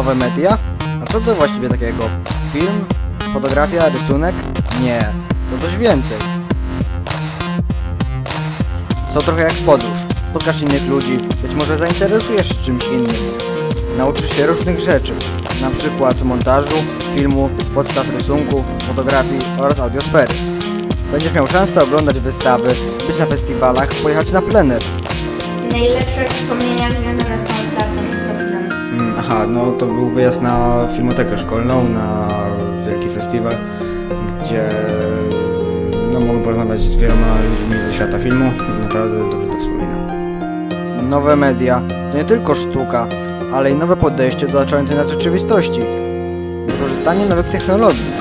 Nowe media? A co to właściwie takiego? Film? Fotografia? Rysunek? Nie, to coś więcej. Są trochę jak podróż. Spotkasz innych ludzi, być może zainteresujesz się czymś innym. Nauczysz się różnych rzeczy, na przykład montażu, filmu, podstaw rysunku, fotografii oraz audiosfery. Będziesz miał szansę oglądać wystawy, być na festiwalach, pojechać na plener. Najlepsze wspomnienia związane z tą klasą i profilem. Aha, no to był wyjazd na filmotekę szkolną, na wielki festiwal, gdzie mogłem porozmawiać z wieloma ludźmi ze świata filmu i naprawdę dobrze to wspominam. Nowe media to nie tylko sztuka, ale i nowe podejście do otaczającej nas rzeczywistości. Wykorzystanie nowych technologii.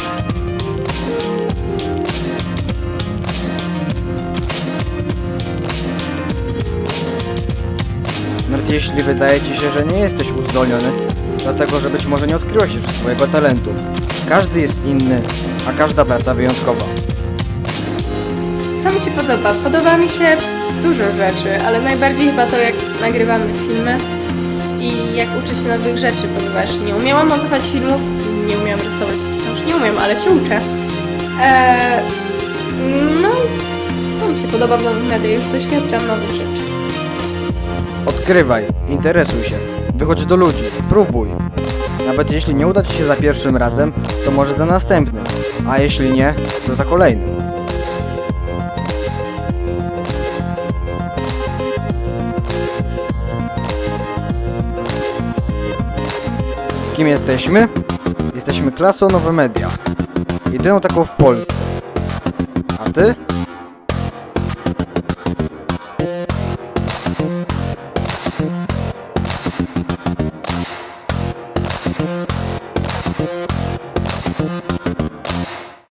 Nawet jeśli wydaje Ci się, że nie jesteś uzdolniony, dlatego że być może nie odkryłeś już swojego talentu. Każdy jest inny, a każda praca wyjątkowa. Co mi się podoba? Podoba mi się dużo rzeczy, ale najbardziej chyba to, jak nagrywamy filmy i jak uczę się nowych rzeczy, ponieważ nie umiałam montować filmów, nie umiałam rysować, wciąż nie umiem, ale się uczę. No, to mi się podoba w nowych mediach, już doświadczam nowych rzeczy. Odkrywaj, interesuj się, wychodź do ludzi, próbuj. Nawet jeśli nie uda Ci się za pierwszym razem, to może za następnym, a jeśli nie, to za kolejnym. Kim jesteśmy? Jesteśmy klasą Nowe Media. Jedyną taką w Polsce. A Ty?